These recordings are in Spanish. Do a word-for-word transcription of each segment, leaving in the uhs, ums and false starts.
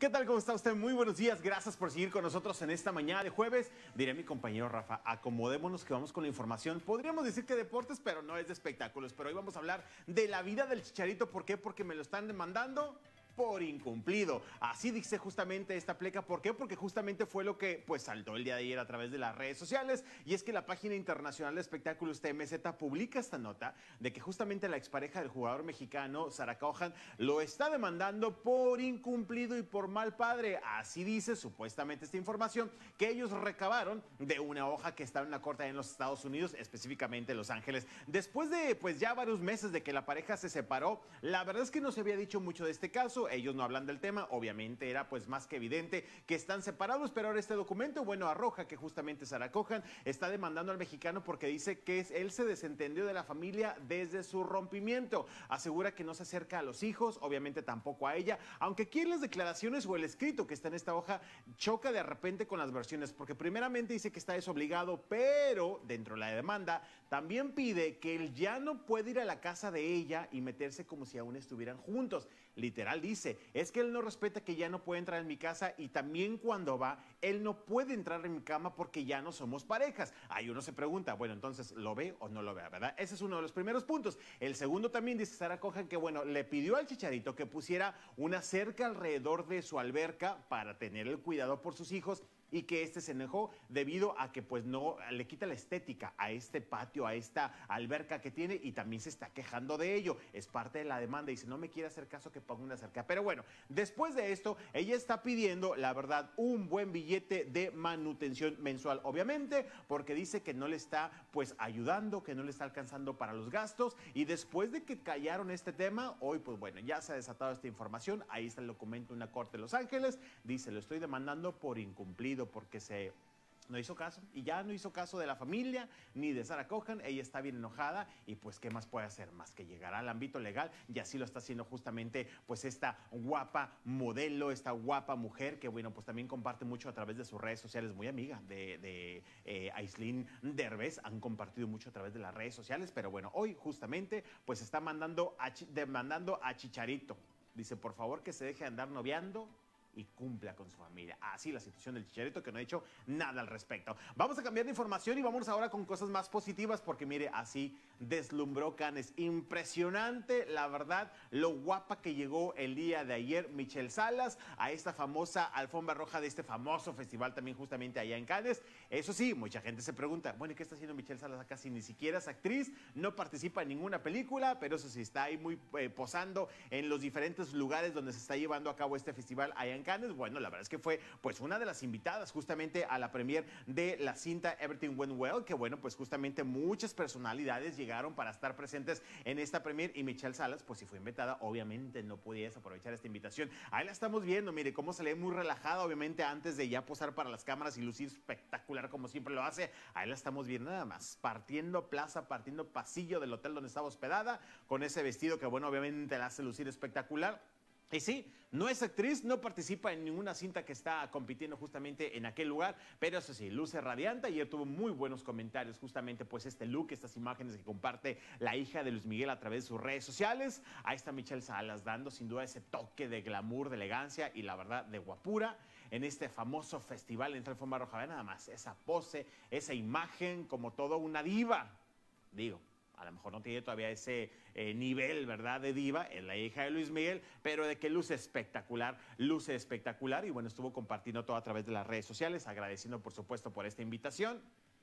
¿Qué tal? ¿Cómo está usted? Muy buenos días. Gracias por seguir con nosotros en esta mañana de jueves. Diré a mi compañero Rafa, acomodémonos que vamos con la información. Podríamos decir que deportes, pero no es de espectáculos. Pero hoy vamos a hablar de la vida del Chicharito. ¿Por qué? Porque me lo están demandando por incumplido. Así dice justamente esta pleca. ¿Por qué? Porque justamente fue lo que pues saltó el día de ayer a través de las redes sociales, y es que la página internacional de espectáculos T M Z publica esta nota de que justamente la expareja del jugador mexicano Sarah Cohan lo está demandando por incumplido y por mal padre. Así dice supuestamente esta información que ellos recabaron de una hoja que está en la corte en los Estados Unidos, específicamente en Los Ángeles. Después de pues ya varios meses de que la pareja se separó, la verdad es que no se había dicho mucho de este caso. Ellos no hablan del tema, obviamente era pues más que evidente que están separados, pero ahora este documento, bueno, arroja que justamente Sarah Cohan está demandando al mexicano porque dice que es, él se desentendió de la familia desde su rompimiento. Asegura que no se acerca a los hijos, obviamente tampoco a ella, aunque aquí en las declaraciones o el escrito que está en esta hoja choca de repente con las versiones, porque primeramente dice que está desobligado, pero dentro de la demanda también pide que él ya no puede ir a la casa de ella y meterse como si aún estuvieran juntos. Literal dice, es que él no respeta que ya no puede entrar en mi casa, y también cuando va, él no puede entrar en mi cama porque ya no somos parejas. Ahí uno se pregunta, bueno, entonces, ¿lo ve o no lo ve, verdad? Ese es uno de los primeros puntos. El segundo también dice Sarah Cohan que, bueno, le pidió al Chicharito que pusiera una cerca alrededor de su alberca para tener el cuidado por sus hijos, y que este se enojó debido a que pues no le quita la estética a este patio, a esta alberca que tiene, y también se está quejando de ello. Es parte de la demanda. Dice, no me quiere hacer caso que ponga una cerca. Pero bueno, después de esto, ella está pidiendo, la verdad, un buen billete de manutención mensual, obviamente, porque dice que no le está pues ayudando, que no le está alcanzando para los gastos. Y después de que callaron este tema, hoy pues bueno, ya se ha desatado esta información. Ahí está el documento en una corte de Los Ángeles. Dice, lo estoy demandando por incumplido, porque se no hizo caso, y ya no hizo caso de la familia ni de Sarah Cohan. Ella está bien enojada, y pues qué más puede hacer más que llegar al ámbito legal, y así lo está haciendo justamente pues esta guapa modelo, esta guapa mujer que bueno pues también comparte mucho a través de sus redes sociales, muy amiga de, de eh, Aislinn Derbez. Han compartido mucho a través de las redes sociales, pero bueno, hoy justamente pues está mandando a, demandando a Chicharito. Dice, por favor, que se deje de andar noviando y cumpla con su familia. Así la situación del Chicharito, que no ha hecho nada al respecto. Vamos a cambiar de información y vamos ahora con cosas más positivas, porque mire, así deslumbró Cannes. Impresionante, la verdad, lo guapa que llegó el día de ayer Michelle Salas a esta famosa alfombra roja de este famoso festival también justamente allá en Cannes. Eso sí, mucha gente se pregunta, bueno, ¿y qué está haciendo Michelle Salas acá si ni siquiera es actriz, no participa en ninguna película? Pero eso sí, está ahí muy eh, posando en los diferentes lugares donde se está llevando a cabo este festival allá en Cannes. Bueno, la verdad es que fue pues una de las invitadas justamente a la premier de la cinta Everything Went Well, que bueno, pues justamente muchas personalidades llegaron para estar presentes en esta premier, y Michelle Salas pues si fue invitada, obviamente no podía desaprovechar esta invitación. Ahí la estamos viendo, mire cómo se le ve muy relajada, obviamente antes de ya posar para las cámaras y lucir espectacular como siempre lo hace. Ahí la estamos viendo nada más, partiendo plaza, partiendo pasillo del hotel donde estaba hospedada, con ese vestido que bueno, obviamente la hace lucir espectacular. Y sí, no es actriz, no participa en ninguna cinta que está compitiendo justamente en aquel lugar, pero eso sí, luce radiante. Ayer tuvo muy buenos comentarios justamente pues este look, estas imágenes que comparte la hija de Luis Miguel a través de sus redes sociales. Ahí está Michelle Salas dando sin duda ese toque de glamour, de elegancia y la verdad de guapura en este famoso festival en Alfombra Roja. Ve nada más esa pose, esa imagen como toda una diva, digo. A lo mejor no tiene todavía ese eh, nivel, ¿verdad?, de diva, es la hija de Luis Miguel, pero de que luce espectacular, luce espectacular. Y bueno, estuvo compartiendo todo a través de las redes sociales, agradeciendo por supuesto por esta invitación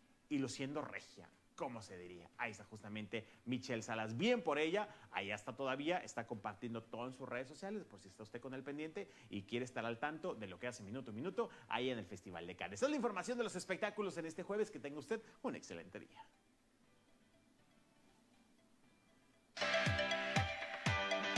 y luciendo regia, ¿cómo se diría? Ahí está justamente Michelle Salas, bien por ella. Allá está todavía, está compartiendo todo en sus redes sociales, por si está usted con el pendiente y quiere estar al tanto de lo que hace minuto a minuto ahí en el Festival de Cannes. Esa es la información de los espectáculos en este jueves. Que tenga usted un excelente día.